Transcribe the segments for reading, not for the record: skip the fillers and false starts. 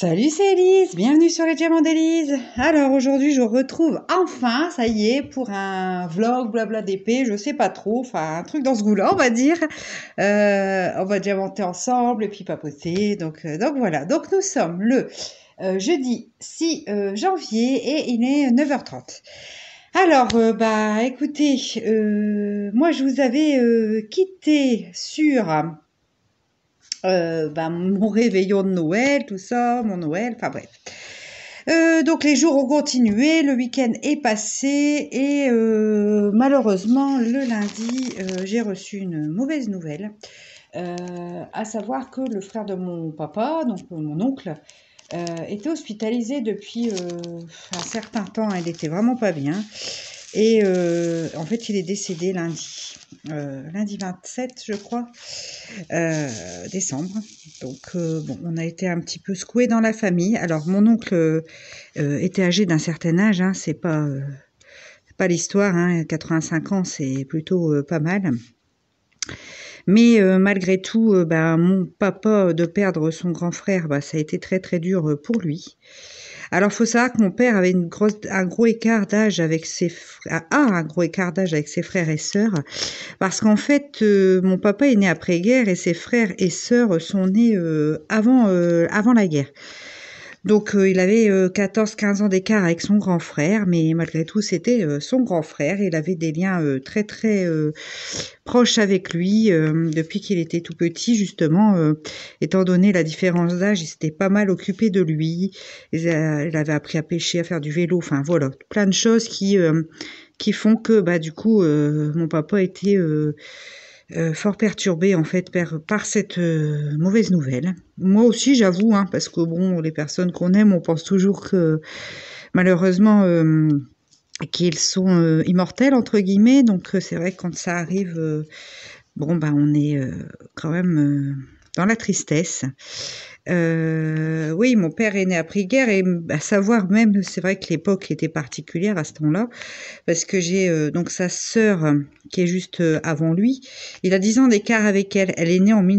Salut, c'est Elise, bienvenue sur les Diamants d'Elise. Alors aujourd'hui je vous retrouve enfin, ça y est, pour un vlog blabla d'épée, je sais pas trop, enfin un truc dans ce goût-là on va dire. On va diamanter ensemble et puis papoter, donc voilà. Donc nous sommes le jeudi 6 janvier et il est 9h30. Alors, bah écoutez, moi je vous avais quitté sur bah, mon réveillon de Noël, tout ça, mon Noël, enfin bref. Donc les jours ont continué, le week-end est passé et malheureusement le lundi j'ai reçu une mauvaise nouvelle, à savoir que le frère de mon papa, donc mon oncle, était hospitalisé depuis un certain temps, il était vraiment pas bien et en fait il est décédé lundi 27 je crois, décembre. Donc bon, on a été un petit peu secoués dans la famille. Alors mon oncle était âgé d'un certain âge, hein, c'est pas l'histoire, hein, 85 ans c'est plutôt pas mal. Mais malgré tout, bah, mon papa de perdre son grand frère, bah, ça a été très très dur pour lui. Alors, faut savoir que mon père avait un gros écart d'âge avec un gros écart d'âge avec ses frères et sœurs, parce qu'en fait, mon papa est né après-guerre et ses frères et sœurs sont nés avant la guerre. Donc, il avait 14-15 ans d'écart avec son grand frère, mais malgré tout, c'était son grand frère. Il avait des liens très, très proches avec lui depuis qu'il était tout petit, justement. Étant donné la différence d'âge, il s'était pas mal occupé de lui. Il avait appris à pêcher, à faire du vélo, enfin voilà, plein de choses qui font que, bah, du coup, mon papa était fort perturbé en fait par cette mauvaise nouvelle. Moi aussi, j'avoue, hein, parce que bon, les personnes qu'on aime, on pense toujours que malheureusement qu'ils sont immortels entre guillemets. Donc c'est vrai que quand ça arrive, bon bah on est quand même dans la tristesse. Oui, mon père est né après-guerre et à savoir même, c'est vrai que l'époque était particulière à ce temps-là, parce que j'ai donc sa sœur qui est juste avant lui. Il a 10 ans d'écart avec elle. Elle est née en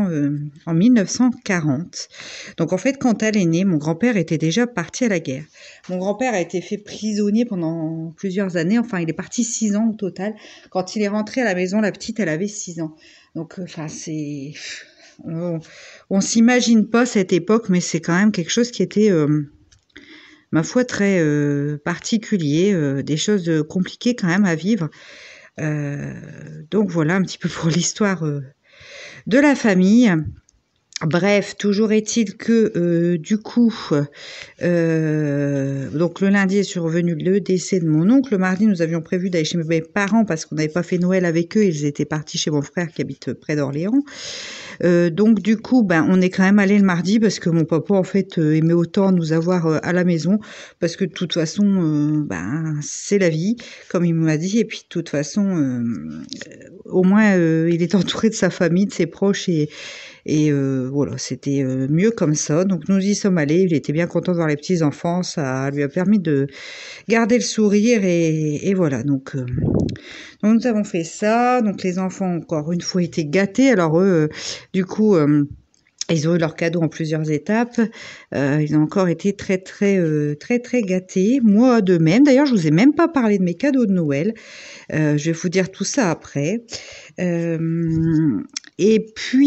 1940. Donc en fait, quand elle est née, mon grand-père était déjà parti à la guerre. Mon grand-père a été fait prisonnier pendant plusieurs années. Enfin, il est parti 6 ans au total. Quand il est rentré à la maison, la petite, elle avait 6 ans. Donc, enfin, c'est... On s'imagine pas cette époque, mais c'est quand même quelque chose qui était, ma foi, très particulier, des choses compliquées quand même à vivre. Donc voilà un petit peu pour l'histoire de la famille. Bref, toujours est-il que du coup, donc le lundi est survenu le décès de mon oncle. Le mardi, nous avions prévu d'aller chez mes parents parce qu'on n'avait pas fait Noël avec eux. Ils étaient partis chez mon frère qui habite près d'Orléans. Donc du coup, ben on est quand même allé le mardi parce que mon papa en fait aimait autant nous avoir à la maison, parce que de toute façon, ben c'est la vie, comme il m'a dit. Et puis de toute façon, au moins il est entouré de sa famille, de ses proches et voilà, c'était mieux comme ça. Donc nous y sommes allés, il était bien content de voir les petits enfants, ça lui a permis de garder le sourire et voilà. Donc nous avons fait ça. Donc les enfants encore une fois étaient gâtés. Alors eux, du coup. Ils ont eu leurs cadeaux en plusieurs étapes. Ils ont encore été très très gâtés. Moi de même. D'ailleurs, je vous ai même pas parlé de mes cadeaux de Noël. Je vais vous dire tout ça après. Et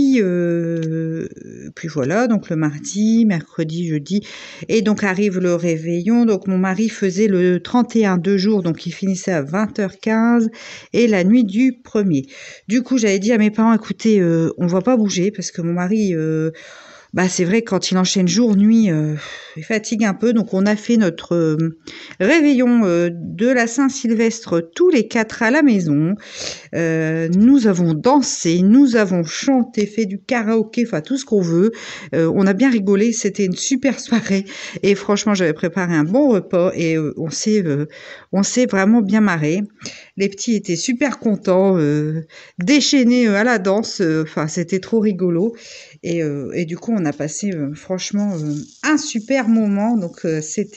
puis voilà, donc le mardi, mercredi, jeudi, et donc arrive le réveillon. Donc mon mari faisait le 31 2 jours, donc il finissait à 20h15 et la nuit du 1er. Du coup, j'avais dit à mes parents, écoutez, on va pas bouger parce que mon mari, bah c'est vrai que quand il enchaîne jour, nuit, il fatigue un peu. Donc on a fait notre réveillon de la Saint-Sylvestre tous les 4 à la maison. Nous avons dansé, nous avons chanté, fait du karaoké, enfin tout ce qu'on veut. On a bien rigolé, c'était une super soirée. Et franchement, j'avais préparé un bon repas et on s'est vraiment bien marré. Les petits étaient super contents, déchaînés à la danse. Enfin, c'était trop rigolo. Et du coup, on a passé franchement un super moment. Donc,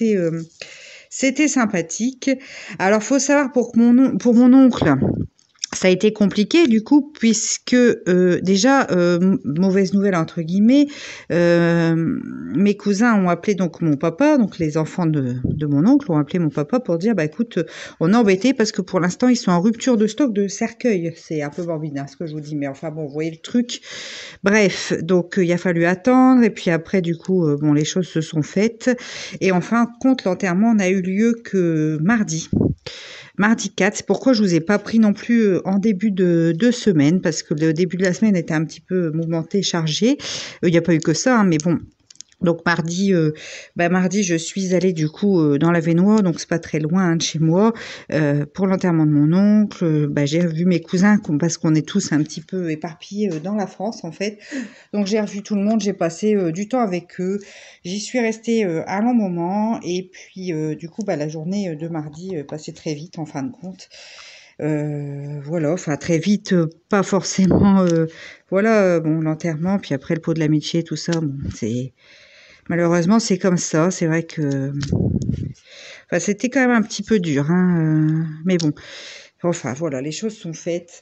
c'était sympathique. Alors, faut savoir pour mon oncle, Ça a été compliqué du coup puisque déjà mauvaise nouvelle entre guillemets, mes cousins ont appelé donc mon papa, donc les enfants de mon oncle ont appelé mon papa pour dire bah écoute, on est embêté parce que pour l'instant ils sont en rupture de stock de cercueil. C'est un peu morbide hein, ce que je vous dis, mais enfin bon vous voyez le truc. Bref, donc il a fallu attendre et puis après du coup bon les choses se sont faites et enfin compte l'enterrement n'a eu lieu que Mardi 4, c'est pourquoi je vous ai pas pris non plus en début de semaine, parce que le début de la semaine était un petit peu mouvementé, chargé. Il n'y a pas eu que ça, hein, mais bon. Donc mardi, je suis allée du coup dans la Vénois, donc c'est pas très loin hein, de chez moi, pour l'enterrement de mon oncle. J'ai revu mes cousins parce qu'on est tous un petit peu éparpillés dans la France en fait. Donc j'ai revu tout le monde, j'ai passé du temps avec eux. J'y suis restée un long moment et puis du coup la journée de mardi passait très vite en fin de compte. Voilà, enfin très vite, pas forcément. Voilà, bon l'enterrement, puis après le pot de l'amitié, tout ça, bon c'est. Malheureusement, c'est comme ça. C'est vrai que enfin, c'était quand même un petit peu dur. Hein, mais bon, enfin, voilà, les choses sont faites.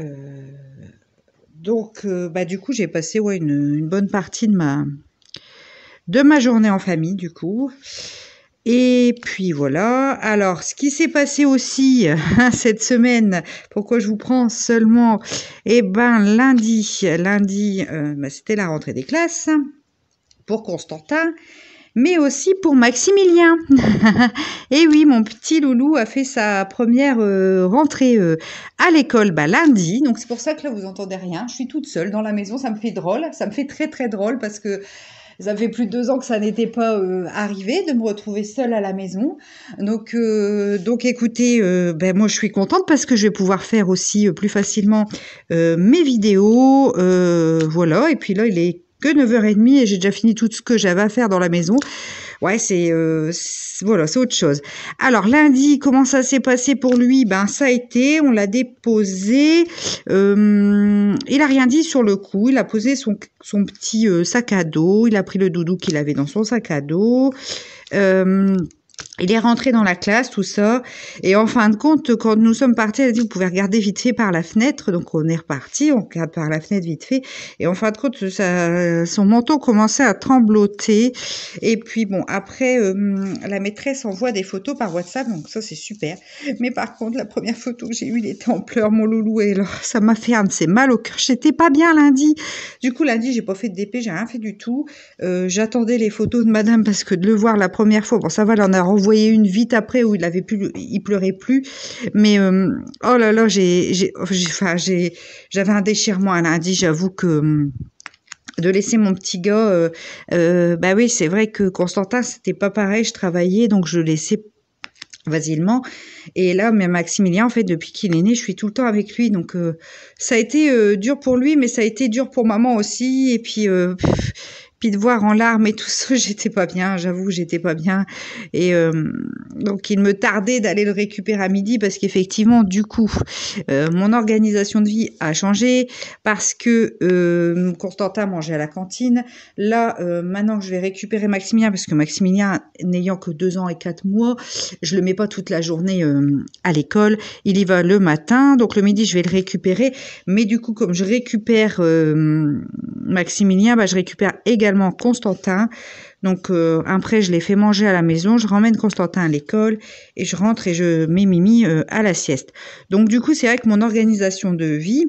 Donc, du coup, j'ai passé ouais, une bonne partie de ma journée en famille, du coup. Et puis voilà. Alors, ce qui s'est passé aussi cette semaine, pourquoi je vous prends seulement, lundi, c'était la rentrée des classes pour Constantin, mais aussi pour Maximilien. Et oui, mon petit loulou a fait sa première rentrée à l'école lundi. Donc c'est pour ça que là, vous entendez rien. Je suis toute seule dans la maison. Ça me fait drôle. Ça me fait très, très drôle parce que ça fait plus de 2 ans que ça n'était pas arrivé de me retrouver seule à la maison. Donc écoutez, moi je suis contente parce que je vais pouvoir faire aussi plus facilement mes vidéos. Voilà. Et puis là, il est que 9h30 et j'ai déjà fini tout ce que j'avais à faire dans la maison. Ouais, voilà, c'est autre chose. Alors lundi, comment ça s'est passé pour lui? Ça a été, on l'a déposé. Il a rien dit sur le coup. Il a posé son petit sac à dos. Il a pris le doudou qu'il avait dans son sac à dos. Il est rentré dans la classe, tout ça. Et en fin de compte, quand nous sommes partis, elle a dit, vous pouvez regarder vite fait par la fenêtre. Donc, on est reparti, on regarde par la fenêtre vite fait. Et en fin de compte, son manteau commençait à trembloter. Et puis, bon, après, la maîtresse envoie des photos par WhatsApp. Donc, ça, c'est super. Mais par contre, la première photo que j'ai eue, il était en pleurs, mon loulou. Et alors, ça m'a fait un de ces mal au cœur. J'étais pas bien lundi. Du coup, lundi, j'ai pas fait de DP, j'ai rien fait du tout. J'attendais les photos de madame parce que de le voir la première fois, bon, ça va, elle en a renvoyé une vite après où il pleurait plus, mais oh là là, j'avais un déchirement à lundi, j'avoue que de laisser mon petit gars, oui, c'est vrai que Constantin, c'était pas pareil, je travaillais, donc je laissais facilement. Et là, mais Maximilien, en fait, depuis qu'il est né, je suis tout le temps avec lui, donc ça a été dur pour lui, mais ça a été dur pour maman aussi, et puis de voir en larmes et tout ça, j'étais pas bien, j'avoue, j'étais pas bien. Et donc, il me tardait d'aller le récupérer à midi parce qu'effectivement, du coup, mon organisation de vie a changé parce que Constantin mangeait à la cantine. Là, maintenant que je vais récupérer Maximilien, parce que Maximilien, n'ayant que 2 ans et 4 mois, je le mets pas toute la journée à l'école. Il y va le matin, donc le midi, je vais le récupérer. Mais du coup, comme je récupère Maximilien, je récupère également Constantin. Donc après, je l'ai fait manger à la maison, je ramène Constantin à l'école et je rentre et je mets Mimi à la sieste. Donc du coup, c'est vrai que mon organisation de vie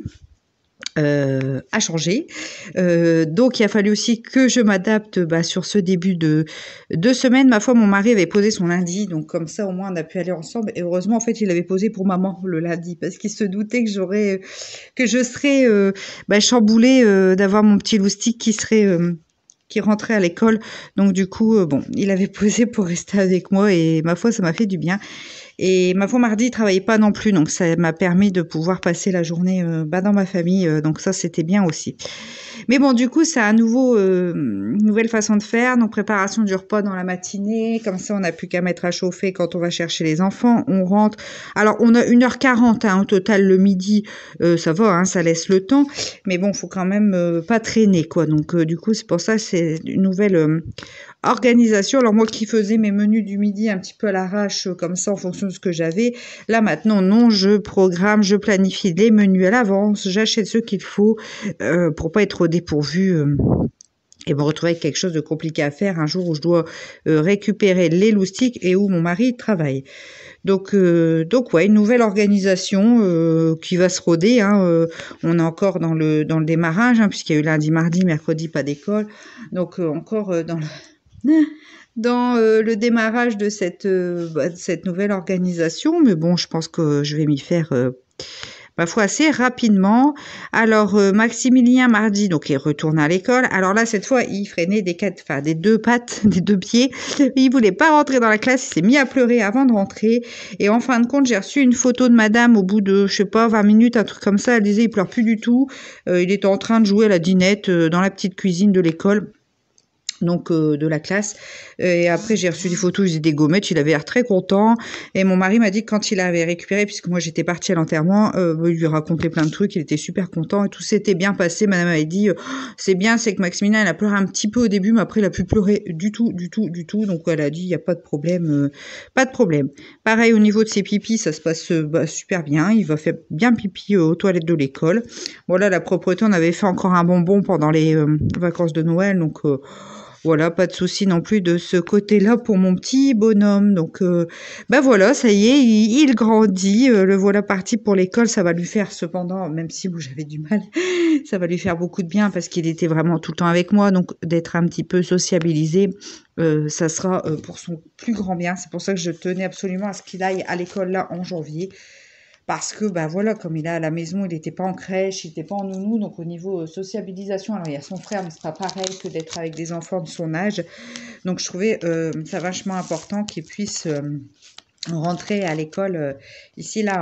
a changé. Donc il a fallu aussi que je m'adapte sur ce début de semaine. Ma foi, mon mari avait posé son lundi, donc comme ça au moins on a pu aller ensemble. Et heureusement, en fait, il avait posé pour maman le lundi parce qu'il se doutait que je serais chamboulée d'avoir mon petit loustic qui rentrait à l'école. Donc du coup, il avait posé pour rester avec moi et ma foi, ça m'a fait du bien. Et ma foi, mardi, il travaillait pas non plus, donc ça m'a permis de pouvoir passer la journée dans ma famille, donc ça, c'était bien aussi. Mais bon, du coup, c'est une nouvelle façon de faire, donc préparation du repas dans la matinée, comme ça, on n'a plus qu'à mettre à chauffer quand on va chercher les enfants, on rentre. Alors, on a 1h40 au total le midi, ça va, ça laisse le temps, mais bon, faut quand même pas traîner, quoi. Donc, du coup, c'est pour ça, c'est une nouvelle organisation. Alors moi qui faisais mes menus du midi un petit peu à l'arrache, comme ça en fonction de ce que j'avais, là maintenant non, je programme, je planifie les menus à l'avance, j'achète ce qu'il faut pour pas être au dépourvu. Et me retrouver avec quelque chose de compliqué à faire un jour où je dois récupérer les loustiques et où mon mari travaille. Donc ouais, une nouvelle organisation qui va se roder. Hein, on est encore dans le démarrage, hein, puisqu'il y a eu lundi, mardi, mercredi, pas d'école. Donc encore dans le démarrage de cette nouvelle organisation. Mais bon, je pense que je vais m'y faire ma foi assez rapidement. Alors Maximilien mardi, donc il retourne à l'école. Alors là cette fois il freinait des deux pattes, des deux pieds. Il voulait pas rentrer dans la classe, il s'est mis à pleurer avant de rentrer. Et en fin de compte j'ai reçu une photo de madame au bout de je sais pas 20 minutes, un truc comme ça. Elle disait il pleure plus du tout. Il était en train de jouer à la dinette dans la petite cuisine de l'école. Donc de la classe, et après j'ai reçu des photos, il faisait des gommettes, il avait l'air très content, et mon mari m'a dit que quand il avait récupéré, puisque moi j'étais partie à l'enterrement, il lui racontait plein de trucs, il était super content, et tout s'était bien passé. Madame avait dit c'est bien, c'est que Maximilien il a pleuré un petit peu au début, mais après il a plus pleuré du tout, donc elle a dit il y a pas de problème, pas de problème. Pareil au niveau de ses pipis, ça se passe super bien, il va faire bien pipi aux toilettes de l'école. Voilà, la propreté, on avait fait encore un bonbon pendant les vacances de Noël, donc voilà, pas de souci non plus de ce côté-là pour mon petit bonhomme. Donc, voilà, ça y est, il grandit. Le voilà parti pour l'école. Ça va lui faire cependant, même si j'avais du mal, ça va lui faire beaucoup de bien parce qu'il était vraiment tout le temps avec moi. Donc, d'être un petit peu sociabilisé, ça sera pour son plus grand bien. C'est pour ça que je tenais absolument à ce qu'il aille à l'école là en janvier. Parce que, voilà, comme il est à la maison, il n'était pas en crèche, il n'était pas en nounou, donc au niveau sociabilisation, alors il y a son frère, mais c'est pas pareil que d'être avec des enfants de son âge. Donc je trouvais ça vachement important qu'il puisse rentrer à l'école ici, là,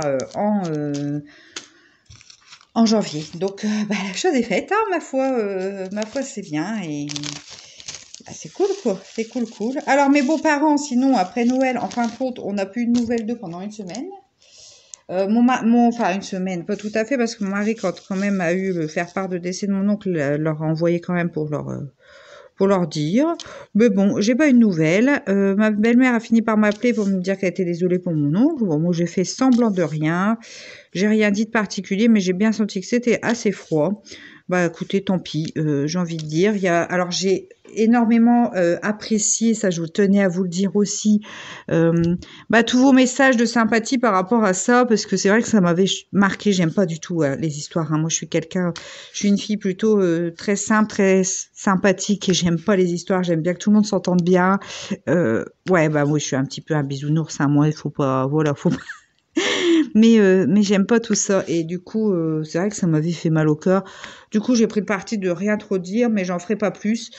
en janvier. Donc la chose est faite, hein, ma foi, c'est bien, et c'est cool, quoi, c'est cool. Alors mes beaux-parents, sinon, après Noël, en fin de compte, on n'a plus de nouvelles d'eux pendant une semaine. Enfin une semaine, pas tout à fait, parce que mon mari, quand même a eu le faire part de décès de mon oncle, leur a envoyé quand même pour leur dire. Mais bon, j'ai pas une nouvelle. Ma belle-mère a fini par m'appeler pour me dire qu'elle était désolée pour mon oncle. Bon, moi j'ai fait semblant de rien. J'ai rien dit de particulier, mais j'ai bien senti que c'était assez froid. Écoutez, tant pis, j'ai envie de dire. Alors j'ai énormément apprécié, ça je tenais à vous le dire aussi, tous vos messages de sympathie par rapport à ça, parce que c'est vrai que ça m'avait marqué. J'aime pas du tout les histoires, hein. Moi je suis une fille plutôt très simple, très sympathique, et j'aime pas les histoires, j'aime bien que tout le monde s'entende bien. Moi je suis un petit peu un bisounours, hein. Moi il faut pas, mais j'aime pas tout ça, et du coup c'est vrai que ça m'avait fait mal au cœur. Du coup j'ai pris le parti de rien trop dire, mais j'en ferai pas plus.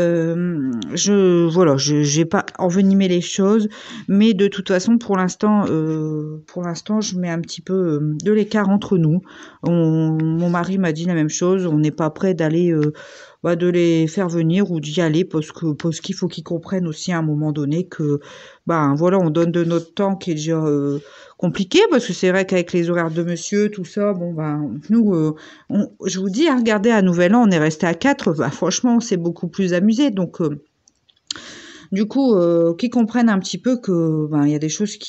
J'ai pas envenimé les choses, mais de toute façon pour l'instant je mets un petit peu de l'écart entre nous. Mon mari m'a dit la même chose, on n'est pas prêt d'aller de les faire venir ou d'y aller, parce qu'il faut qu'ils comprennent aussi à un moment donné que on donne de notre temps, qui est déjà compliqué, parce que c'est vrai qu'avec les horaires de monsieur, tout ça, nous, je vous dis, regardez, à Nouvel An, on est resté à 4, franchement, on s'est beaucoup plus amusé, donc du coup, qu'ils comprennent un petit peu que il y a des choses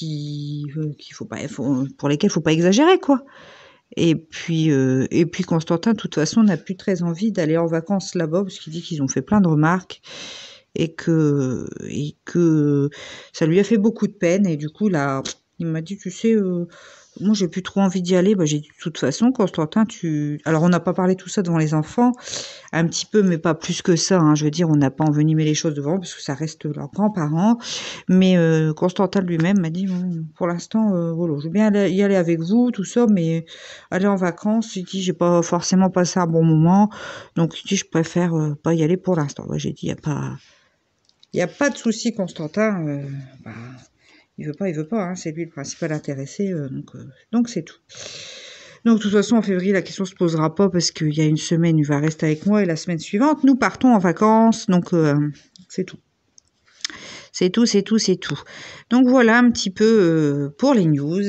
pour lesquelles faut pas exagérer, quoi. Et puis Constantin, de toute façon, n'a plus très envie d'aller en vacances là-bas, parce qu'il dit qu'ils ont fait plein de remarques, et que ça lui a fait beaucoup de peine. Et du coup là, il m'a dit, tu sais, moi j'ai plus trop envie d'y aller. J'ai dit, de toute façon, Constantin, alors on n'a pas parlé tout ça devant les enfants, un petit peu, mais pas plus que ça, hein. Je veux dire, on n'a pas envenimé les choses devant, parce que ça reste leurs grands-parents. Mais Constantin lui-même m'a dit, pour l'instant, je veux bien y aller avec vous, tout ça, mais aller en vacances, il dit, j'ai pas forcément passé un bon moment, donc il dit, je préfère pas y aller pour l'instant. J'ai dit, il y a pas de souci, Constantin. Il veut pas, hein, c'est lui le principal intéressé, donc c'est tout. Donc de toute façon, en février, la question se posera pas, parce qu'il y a une semaine, il va rester avec moi, et la semaine suivante, nous partons en vacances, donc c'est tout. C'est tout, c'est tout, c'est tout. Donc voilà un petit peu pour les news.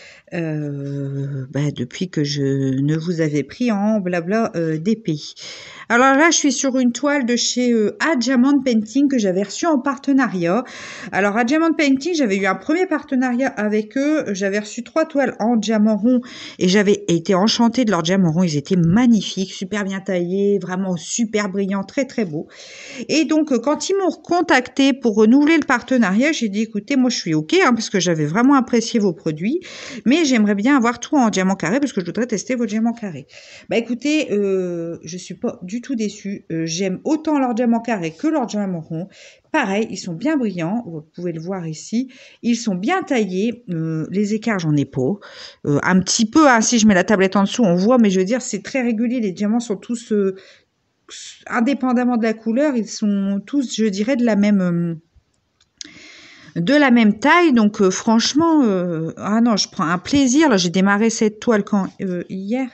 Depuis que je ne vous avais pris en blabla des pays. Alors là, je suis sur une toile de chez Diamond Painting que j'avais reçue en partenariat. Alors Diamond Painting, j'avais eu un premier partenariat avec eux. J'avais reçu 3 toiles en diamant rond et j'avais été enchantée de leurs diamants ronds. Ils étaient magnifiques, super bien taillés, vraiment super brillants, très très beaux. Et donc, quand ils m'ont contacté pour renouveler le partenariat, j'ai dit, écoutez, moi, je suis OK, hein, parce que j'avais vraiment apprécié vos produits, mais j'aimerais bien avoir tout en diamant carré, parce que je voudrais tester vos diamants carrés. Bah, écoutez, je suis pas du tout déçue. J'aime autant leur diamant carré que leur diamant rond. Pareil, ils sont bien brillants, vous pouvez le voir ici. Ils sont bien taillés, les écarts, j'en ai pas. Un petit peu, hein, si je mets la tablette en dessous, on voit, mais je veux dire, c'est très régulier. Les diamants sont tous... indépendamment de la couleur, ils sont tous, je dirais, de la même taille. Donc franchement, ah non, je prends un plaisir. Là, j'ai démarré cette toile quand hier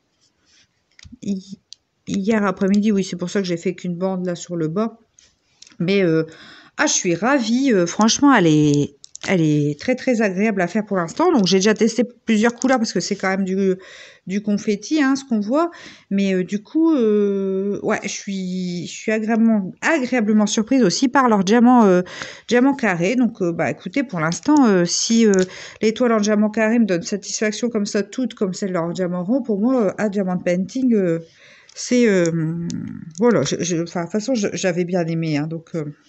après-midi. Oui, c'est pour ça que j'ai fait qu'une bande là sur le bas. Mais je suis ravie. Franchement, elle est très très agréable à faire pour l'instant. Donc j'ai déjà testé plusieurs couleurs parce que c'est quand même du confetti, hein, ce qu'on voit. Mais du coup, ouais, je suis agréablement surprise aussi par leur diamant carré. Donc écoutez, pour l'instant, si les toiles en diamant carré me donnent satisfaction comme ça, toutes comme celle de leur diamant rond, pour moi, à Diamond Painting, c'est voilà. Enfin, de toute façon, j'avais bien aimé, hein,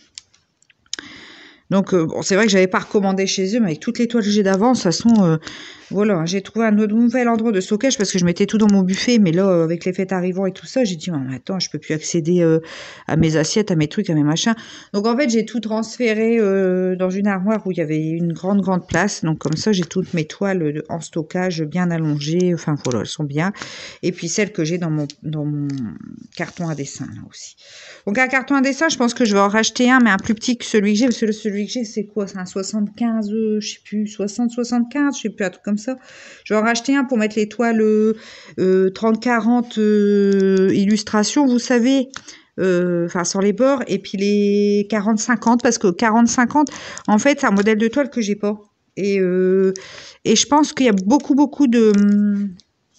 donc bon, c'est vrai que j'avais pas recommandé chez eux, mais avec toutes les toiles que j'ai d'avance, de toute façon, voilà, j'ai trouvé un nouvel endroit de stockage parce que je mettais tout dans mon buffet, mais là, avec les fêtes arrivant et tout ça, j'ai dit, mais attends, je peux plus accéder à mes assiettes, à mes trucs, à mes machins. Donc en fait, j'ai tout transféré dans une armoire où il y avait une grande place. Donc comme ça, j'ai toutes mes toiles en stockage bien allongées. Enfin voilà, elles sont bien. Et puis celles que j'ai dans mon carton à dessin là aussi. Donc un carton à dessin, je pense que je vais en racheter un, mais un plus petit que celui que j'ai, parce que celui que j'ai, c'est quoi? C'est un 75, je sais plus, 60-75, je sais plus, un truc comme ça. Je vais en racheter un pour mettre les toiles 30-40 illustrations, vous savez, enfin sur les bords, et puis les 40-50, parce que 40-50, en fait, c'est un modèle de toile que j'ai pas. Et je pense qu'il y a beaucoup de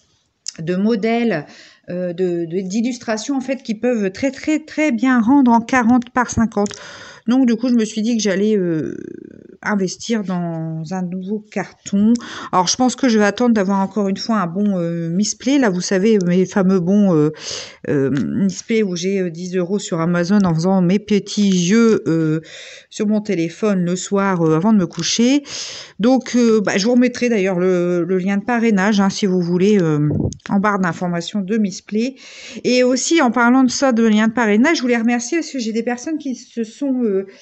modèles d'illustrations en fait qui peuvent très très très bien rendre en 40 par 50. Donc du coup je me suis dit que j'allais investir dans un nouveau carton. Alors je pense que je vais attendre d'avoir encore une fois un bon misplay. Là vous savez mes fameux bons misplay où j'ai 10 € sur Amazon en faisant mes petits jeux sur mon téléphone le soir avant de me coucher. Donc je vous remettrai d'ailleurs le lien de parrainage hein, si vous voulez en barre d'informations de misplay. Et aussi en parlant de ça, de lien de parrainage, je voulais remercier parce que j'ai des personnes qui se sont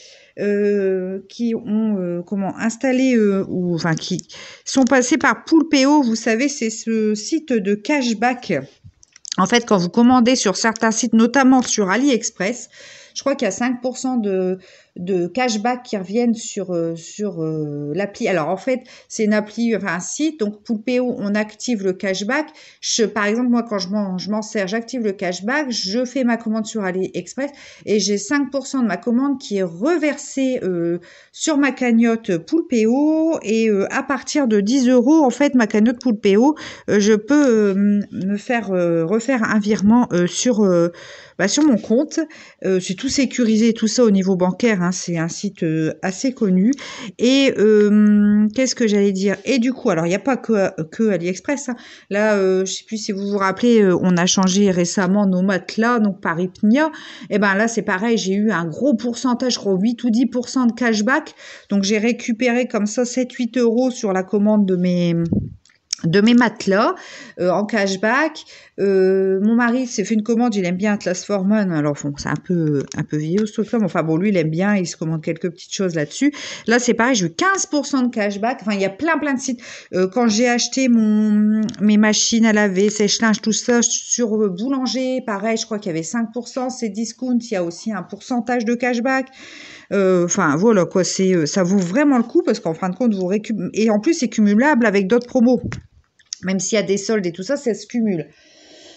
qui ont installé ou enfin qui sont passés par Poulpeo. Vous savez, c'est ce site de cashback. En fait, quand vous commandez sur certains sites, notamment sur AliExpress, je crois qu'il y a 5% de cashback qui reviennent sur l'appli. Alors en fait, c'est une appli, enfin un site, donc Poulpeo, on active le cashback. Par exemple, moi quand je m'en sers, j'active le cashback, je fais ma commande sur AliExpress et j'ai 5% de ma commande qui est reversée sur ma cagnotte Poulpeo et à partir de 10 € en fait, ma cagnotte Poulpeo, je peux me faire refaire un virement sur mon compte. C'est tout sécurisé, tout ça au niveau bancaire, hein, c'est un site assez connu. Et qu'est-ce que j'allais dire? Et du coup, alors il n'y a pas que AliExpress. Hein. Là, je sais plus si vous vous rappelez, on a changé récemment nos matelas, donc par Ipnia. Et ben là, c'est pareil, j'ai eu un gros pourcentage, je crois 8 ou 10% de cashback. Donc j'ai récupéré comme ça 7-8 € sur la commande de mes matelas en cashback. Mon mari s'est fait une commande, il aime bien Atlas Forman, alors bon, c'est un peu vieillot ce truc-là, mais enfin bon, lui il aime bien, il se commande quelques petites choses là-dessus. Là c'est pareil, j'ai eu 15% de cashback, enfin il y a plein de sites. Quand j'ai acheté mes machines à laver, sèche-linge, tout ça, sur Boulanger, pareil, je crois qu'il y avait 5%, c'est Discount, il y a aussi un pourcentage de cashback. Enfin voilà quoi, ça vaut vraiment le coup parce qu'en fin de compte vous récupérez, et en plus c'est cumulable avec d'autres promos. Même s'il y a des soldes et tout ça, ça se cumule.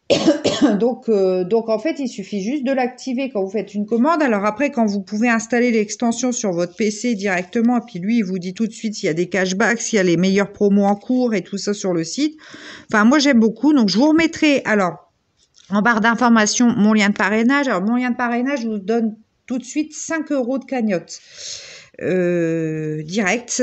Donc en fait, il suffit juste de l'activer quand vous faites une commande. Alors après, quand vous pouvez installer l'extension sur votre PC directement, et puis lui, il vous dit tout de suite s'il y a des cashbacks, s'il y a les meilleures promos en cours et tout ça sur le site. Enfin, moi, j'aime beaucoup. Donc, je vous remettrai, alors, en barre d'information, mon lien de parrainage. Alors, mon lien de parrainage, je vous donne tout de suite 5 € de cagnotte. Direct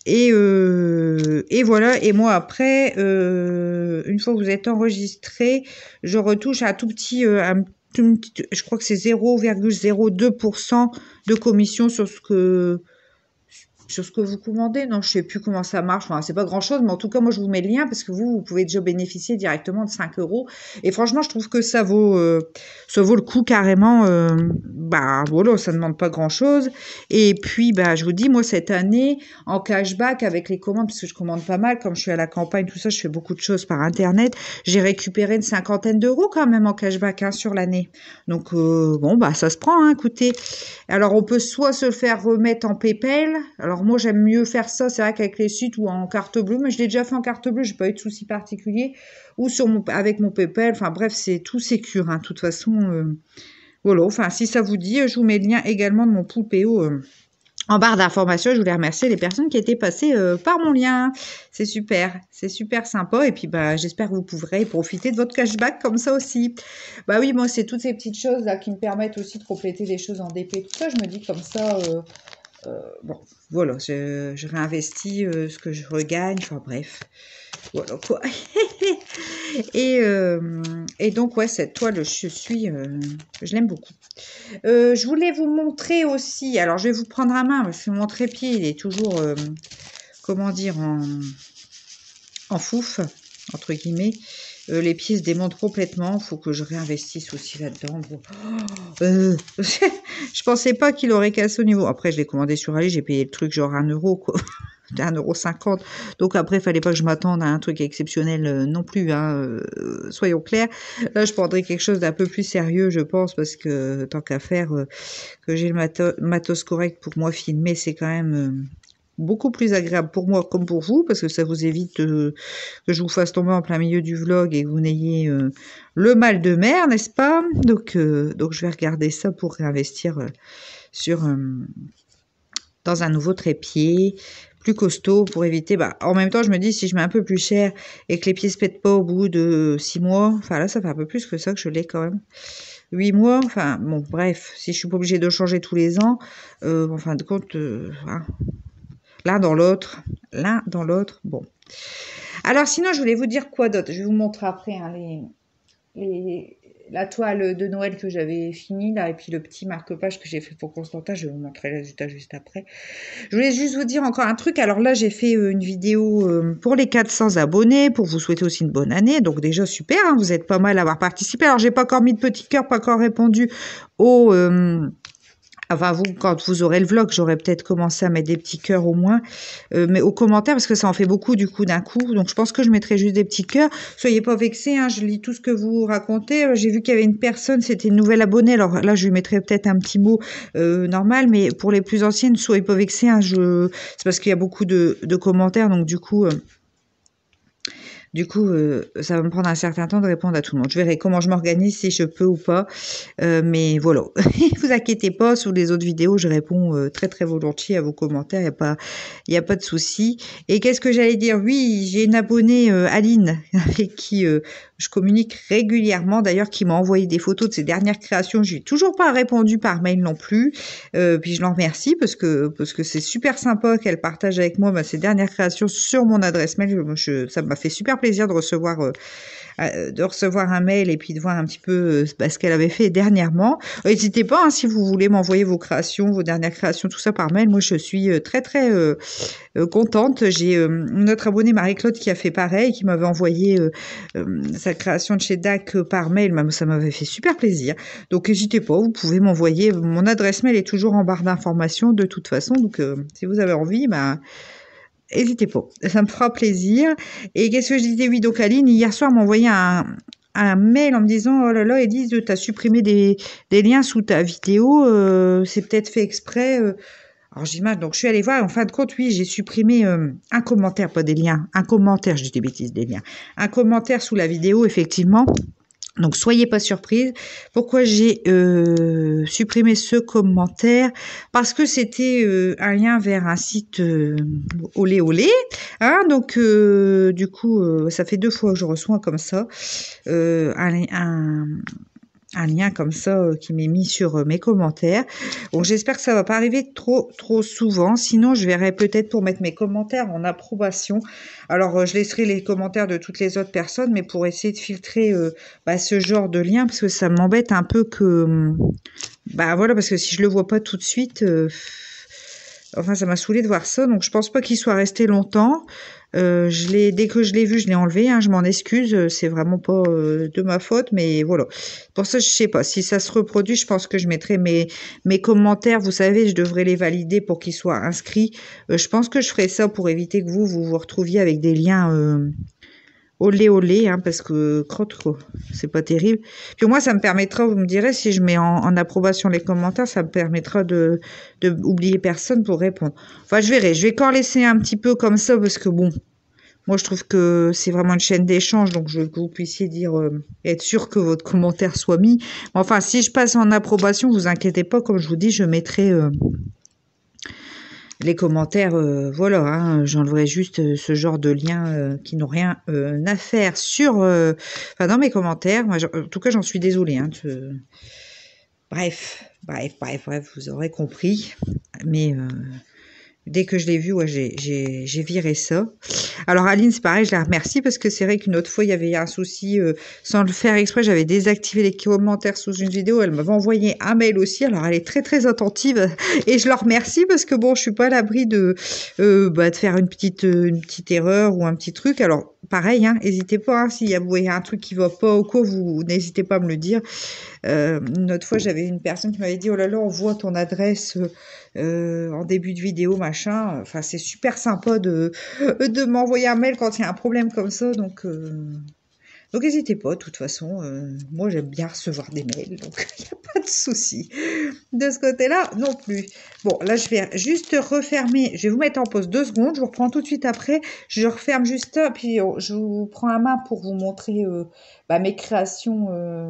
et voilà. Et moi après une fois que vous êtes enregistré, je retouche un tout petit je crois que c'est 0,02% de commission sur ce que vous commandez. Non, je sais plus comment ça marche. Enfin, c'est pas grand chose, mais en tout cas, moi, je vous mets le lien parce que vous pouvez déjà bénéficier directement de 5 €. Et franchement, je trouve que ça vaut le coup carrément. Bah, voilà, ça ne demande pas grand chose. Et puis, bah, je vous dis, moi, cette année, en cashback avec les commandes, parce que je commande pas mal, comme je suis à la campagne, tout ça, je fais beaucoup de choses par Internet. J'ai récupéré une cinquantaine d'euros quand même en cashback hein, sur l'année. Donc, bon, bah, ça se prend, hein, écoutez. Alors, on peut soit se le faire remettre en PayPal. Alors, moi, j'aime mieux faire ça, c'est vrai qu'avec les sites ou en carte bleue, mais je l'ai déjà fait en carte bleue, j'ai pas eu de soucis particuliers. Ou avec mon PayPal, enfin bref, c'est tout sécure, hein, de toute façon. Voilà, enfin, si ça vous dit, je vous mets le lien également de mon Poulpéo en barre d'information. Je voulais remercier les personnes qui étaient passées par mon lien. C'est super sympa. Et puis, bah, j'espère que vous pourrez profiter de votre cashback comme ça aussi. Bah oui, moi, c'est toutes ces petites choses là qui me permettent aussi de compléter des choses en DP. Tout ça, je me dis comme ça... bon, voilà, je réinvestis ce que je regagne, enfin bref, voilà quoi. et donc, ouais, cette toile, je l'aime beaucoup. Je voulais vous montrer aussi, alors je vais vous prendre à main, parce que mon trépied, il est toujours, comment dire, en fouf, entre guillemets. Les pieds se démontent complètement. Il faut que je réinvestisse aussi là-dedans. Bon. Je pensais pas qu'il aurait cassé au niveau. Après, je l'ai commandé sur Ali. J'ai payé le truc genre 1 € quoi. 1,50 €. Donc après, il fallait pas que je m'attende à un truc exceptionnel non plus. Hein, soyons clairs. Là, je prendrai quelque chose d'un peu plus sérieux, je pense, parce que tant qu'à faire, que j'ai le matos correct pour moi filmer, c'est quand même... beaucoup plus agréable pour moi comme pour vous, parce que ça vous évite que je vous fasse tomber en plein milieu du vlog et que vous n'ayez le mal de mer, n'est-ce pas? Donc je vais regarder ça pour réinvestir dans un nouveau trépied plus costaud pour éviter... Bah, en même temps, je me dis, si je mets un peu plus cher et que les pieds se pètent pas au bout de 6 mois, enfin là, ça fait un peu plus que ça que je l'ai quand même. 8 mois, enfin, bon, bref, si je suis pas obligée de changer tous les ans, en fin de compte, hein, l'un dans l'autre, bon. Alors sinon, je voulais vous dire quoi d'autre. Je vais vous montrer après hein, la toile de Noël que j'avais finie, là, et puis le petit marque-page que j'ai fait pour Constantin. Je vais vous montrer le résultat juste après. Je voulais juste vous dire encore un truc. Alors là, j'ai fait une vidéo pour les 400 abonnés, pour vous souhaiter aussi une bonne année. Donc déjà, super, hein, vous êtes pas mal à avoir participé. Alors, j'ai pas encore mis de petits cœurs, pas encore répondu aux... Enfin, vous, quand vous aurez le vlog, j'aurais peut-être commencé à mettre des petits cœurs au moins. Mais aux commentaires, parce que ça en fait beaucoup du coup d'un coup. Donc, je pense que je mettrai juste des petits cœurs. Soyez pas vexés, hein, je lis tout ce que vous racontez. J'ai vu qu'il y avait une personne, c'était une nouvelle abonnée. Alors là, je lui mettrai peut-être un petit mot normal. Mais pour les plus anciennes, soyez pas vexés. Hein, c'est parce qu'il y a beaucoup de commentaires. Donc, du coup... ça va me prendre un certain temps de répondre à tout le monde. Je verrai comment je m'organise, si je peux ou pas. Mais voilà, vous inquiétez pas, sur les autres vidéos, je réponds très très volontiers à vos commentaires. Il y a pas de souci. Et qu'est-ce que j'allais dire? Oui, j'ai une abonnée, Aline, avec qui je communique régulièrement. D'ailleurs, qui m'a envoyé des photos de ses dernières créations. Je n'ai toujours pas répondu par mail non plus. Puis je l'en remercie parce que c'est super sympa qu'elle partage avec moi ses dernières créations sur mon adresse mail. Ça m'a fait super plaisir de recevoir un mail et puis de voir un petit peu ce qu'elle avait fait dernièrement. N'hésitez pas, hein, si vous voulez m'envoyer vos créations, vos dernières créations, tout ça par mail. Moi, je suis très très contente. J'ai une autre abonnée, Marie-Claude, qui a fait pareil, qui m'avait envoyé sa création de chez DAC par mail. Ça m'avait fait super plaisir. Donc, n'hésitez pas, vous pouvez m'envoyer. Mon adresse mail est toujours en barre d'informations de toute façon. Donc, si vous avez envie, n'hésitez pas, ça me fera plaisir. Et qu'est-ce que je disais? Oui, donc Aline, hier soir, m'a envoyé un mail en me disant « Oh là là, Élise, tu as supprimé des liens sous ta vidéo, c'est peut-être fait exprès. » Alors j'imagine, donc je suis allée voir, et en fin de compte, oui, j'ai supprimé un commentaire, pas des liens, un commentaire, je dis des bêtises, des liens. Un commentaire sous la vidéo, effectivement. Donc, soyez pas surprise. Pourquoi j'ai supprimé ce commentaire? Parce que c'était un lien vers un site olé olé. Hein, donc, du coup, ça fait 2 fois que je reçois comme ça un lien comme ça qui m'est mis sur mes commentaires. Donc j'espère que ça va pas arriver trop souvent. Sinon, je verrai peut-être pour mettre mes commentaires en approbation. Alors je laisserai les commentaires de toutes les autres personnes, mais pour essayer de filtrer ce genre de lien, parce que ça m'embête un peu que voilà, parce que si je le vois pas tout de suite, enfin ça m'a saoulé de voir ça. Donc je pense pas qu'il soit resté longtemps. Dès que je l'ai vu, je l'ai enlevé. Hein, je m'en excuse, c'est vraiment pas de ma faute, mais voilà. Pour ça, je sais pas si ça se reproduit. Je pense que je mettrai mes commentaires. Vous savez, je devrais les valider pour qu'ils soient inscrits. Je pense que je ferai ça pour éviter que vous retrouviez avec des liens olé olé, hein, parce que crotte quoi, c'est pas terrible. Puis moi, ça me permettra, vous me direz, si je mets en approbation les commentaires, ça me permettra de oublier personne pour répondre. Enfin, je verrai. Je vais encore laisser un petit peu comme ça parce que bon, moi je trouve que c'est vraiment une chaîne d'échange, donc je veux que vous puissiez dire, être sûr que votre commentaire soit mis. Enfin, si je passe en approbation, vous inquiétez pas, comme je vous dis, je mettrai les commentaires, voilà, hein, j'enlèverai juste ce genre de liens qui n'ont rien à faire sur, dans mes commentaires. Moi, en tout cas, j'en suis désolée. Hein, bref, vous aurez compris. Mais dès que je l'ai vu, ouais, j'ai viré ça. Alors Aline, c'est pareil, je la remercie parce que c'est vrai qu'une autre fois, il y avait un souci, sans le faire exprès, j'avais désactivé les commentaires sous une vidéo. Elle m'avait envoyé un mail aussi. Alors elle est très attentive et je la remercie parce que bon, je suis pas à l'abri de faire une petite erreur ou un petit truc. Alors pareil, hein, n'hésitez pas, hein, s'il y a, vous voyez un truc qui va pas au cours, vous n'hésitez pas à me le dire. Une autre fois, j'avais une personne qui m'avait dit, oh là là, on voit ton adresse en début de vidéo, machin. Enfin, c'est super sympa de m'envoyer un mail quand il y a un problème comme ça. Donc n'hésitez pas, de toute façon. Moi, j'aime bien recevoir des mails, donc il n'y a pas de souci. De ce côté-là, non plus. Bon, là, je vais juste refermer. Je vais vous mettre en pause 2 secondes. Je vous reprends tout de suite après. Je referme juste, puis je vous prends la main pour vous montrer mes créations.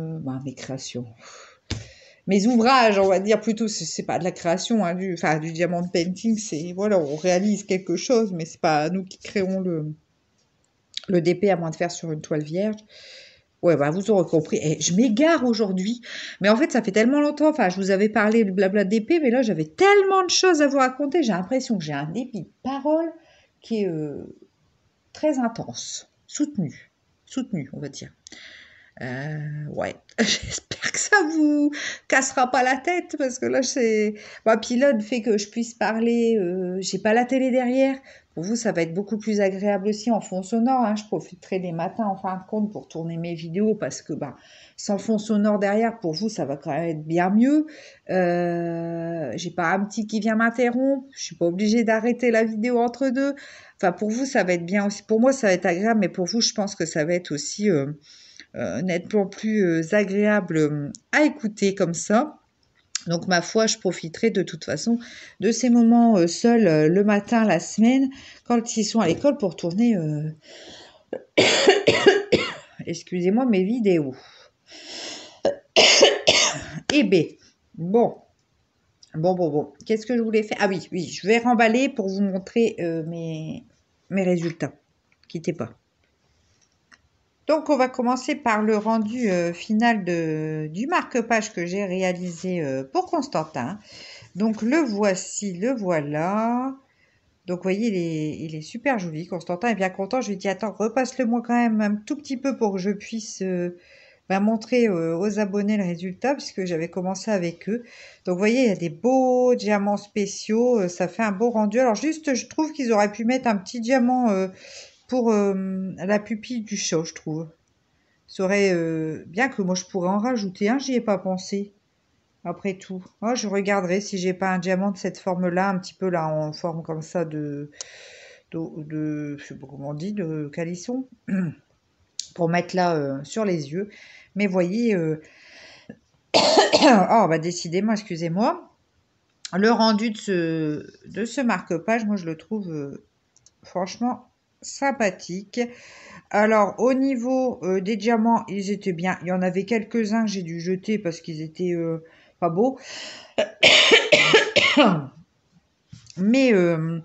Mes ouvrages, on va dire plutôt, c'est pas de la création, hein, du diamond painting, c'est, voilà, on réalise quelque chose, mais c'est pas nous qui créons le DP à moins de faire sur une toile vierge. Ouais, vous aurez compris. Et je m'égare aujourd'hui. Mais en fait, ça fait tellement longtemps. Enfin, je vous avais parlé du blabla d'épée, mais là, j'avais tellement de choses à vous raconter. J'ai l'impression que j'ai un débit de parole qui est très intense. Soutenu, on va dire. Ouais, j'espère que ça vous cassera pas la tête parce que là c'est puis là le fait que je puisse parler, j'ai pas la télé derrière. Pour vous, ça va être beaucoup plus agréable aussi en fond sonore. Hein. Je profiterai des matins en fin de compte pour tourner mes vidéos parce que sans fond sonore derrière, pour vous, ça va quand même être bien mieux. J'ai pas un petit qui vient m'interrompre. Je suis pas obligée d'arrêter la vidéo entre deux. Enfin, pour vous, ça va être bien aussi. Pour moi, ça va être agréable, mais pour vous, je pense que ça va être aussi nettement plus agréable à écouter comme ça. Donc ma foi, je profiterai de toute façon de ces moments seuls le matin, la semaine, quand ils sont à l'école pour tourner, excusez-moi, mes vidéos. Et B. Bon. Qu'est-ce que je voulais faire? Ah oui, je vais remballer pour vous montrer mes résultats. Quittez pas. Donc, on va commencer par le rendu final du marque-page que j'ai réalisé pour Constantin. Donc, le voici, le voilà. Donc, vous voyez, il est super joli. Constantin est bien content. Je lui ai dit, attends, repasse-le-moi quand même un tout petit peu pour que je puisse montrer aux abonnés le résultat, puisque j'avais commencé avec eux. Donc, vous voyez, il y a des beaux diamants spéciaux. Ça fait un beau rendu. Alors, juste, je trouve qu'ils auraient pu mettre un petit diamant pour la pupille du chat, je trouve. Ça aurait bien que moi je pourrais en rajouter un, j'y ai pas pensé. Après tout, je regarderai si j'ai pas un diamant de cette forme-là, un petit peu là en forme comme ça je sais pas comment on dit, de calisson, pour mettre là sur les yeux. Mais voyez, décidément, excusez-moi, le rendu de ce marque-page, moi je le trouve franchement sympathique. Alors, au niveau des diamants, ils étaient bien. Il y en avait quelques-uns que j'ai dû jeter parce qu'ils étaient pas beaux. Mais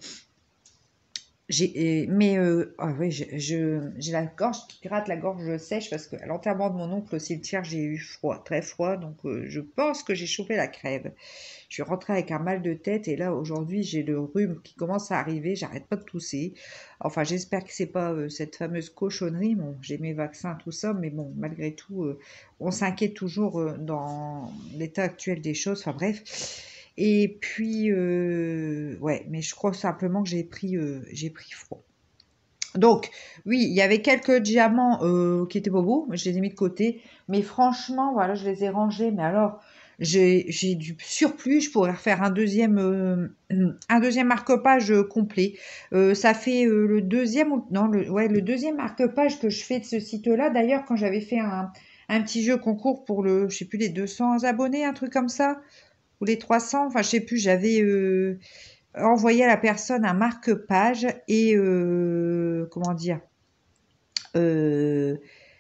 ah oui, j'ai la gorge qui gratte, la gorge sèche parce qu'à l'enterrement de mon oncle au cimetière, j'ai eu froid, très froid, donc je pense que j'ai chopé la crève. Je suis rentrée avec un mal de tête et là aujourd'hui j'ai le rhume qui commence à arriver, j'arrête pas de tousser. Enfin, j'espère que c'est pas cette fameuse cochonnerie. Bon, j'ai mes vaccins, tout ça, mais bon, malgré tout, on s'inquiète toujours dans l'état actuel des choses. Enfin bref. Et puis, ouais, mais je crois simplement que j'ai pris froid. Donc, oui, il y avait quelques diamants qui étaient pas beaux, mais je les ai mis de côté. Mais franchement, voilà, je les ai rangés. Mais alors, j'ai du surplus. Je pourrais refaire un deuxième marque-page complet. Ça fait le deuxième, non, ouais, le deuxième marque-page que je fais de ce site-là. D'ailleurs, quand j'avais fait un petit jeu concours pour je sais plus, les 200 abonnés, un truc comme ça ou les 300, enfin je sais plus, j'avais envoyé à la personne un marque-page et comment dire, euh,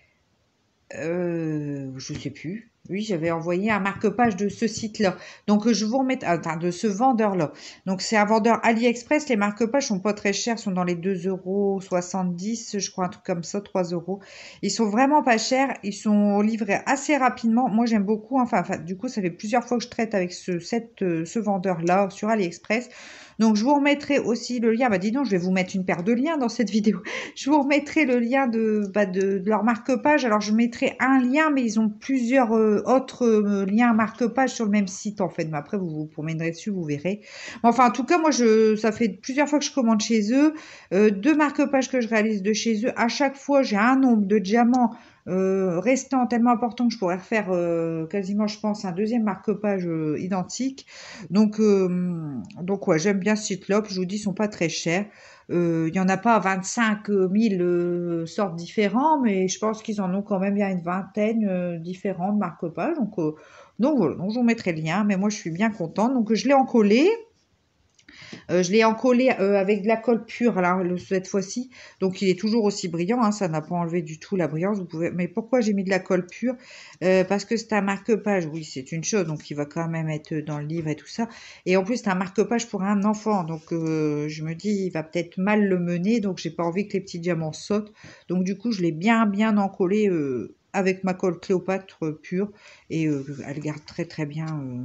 je sais plus. Oui, j'avais envoyé un marque-page de ce site-là. Donc, je vous remets, enfin, de ce vendeur-là. Donc, c'est un vendeur AliExpress. Les marque-pages sont pas très chers, sont dans les 2,70 €, je crois, un truc comme ça, 3 euros. Ils sont vraiment pas chers. Ils sont livrés assez rapidement. Moi, j'aime beaucoup. Enfin, du coup, ça fait plusieurs fois que je traite avec ce vendeur-là sur AliExpress. Donc, je vous remettrai aussi le lien. Bah, dis donc, je vais vous mettre une paire de liens dans cette vidéo. Je vous remettrai le lien de leur marque-page. Alors, je mettrai un lien, mais ils ont plusieurs autres liens marque-page sur le même site, en fait. Mais après, vous vous promènerez dessus, vous verrez. Enfin, en tout cas, moi, ça fait plusieurs fois que je commande chez eux. Deux marque-pages que je réalise de chez eux. À chaque fois, j'ai un nombre de diamants restant tellement important que je pourrais refaire quasiment, je pense, un deuxième marque-page identique. Donc ouais, j'aime bien ce site-là. Puis je vous dis, ils sont pas très chers. Il y en a pas 25 000 sortes différents, mais je pense qu'ils en ont quand même bien une vingtaine différentes de marque-pages. Donc voilà, donc je vous mettrai le lien. Mais moi, je suis bien contente. Donc je l'ai encollé. Je l'ai encollé avec de la colle pure là, cette fois-ci. Donc il est toujours aussi brillant, hein, ça n'a pas enlevé du tout la brillance. Vous pouvez... Mais pourquoi j'ai mis de la colle pure? Parce que c'est un marque-page, oui, c'est une chose, donc il va quand même être dans le livre et tout ça. Et en plus, c'est un marque-page pour un enfant, donc je me dis, il va peut-être mal le mener, donc j'ai pas envie que les petits diamants sautent. Donc du coup, je l'ai bien encollé avec ma colle Cléopâtre pure et elle garde très bien.